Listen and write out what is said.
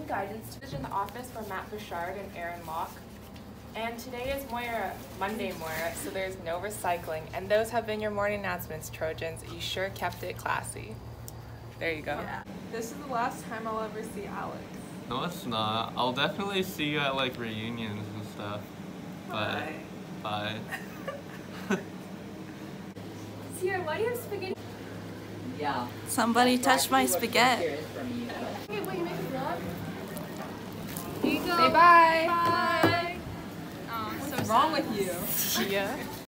guidance in the office for Matt Bouchard and Aaron Locke. And today is Monday Moira, so there's no recycling. And those have been your morning announcements, Trojans. You sure kept it classy. There you go. Yeah. This is the last time I'll ever see Alex. No, it's not. I'll definitely see you at like reunions and stuff. Bye. Bye. Sierra, why do you have spaghetti? Yeah. Somebody touched my spaghetti. Okay, will you make a vlog? Here you go. Say bye. Bye. Oh, what's wrong with you? Yeah.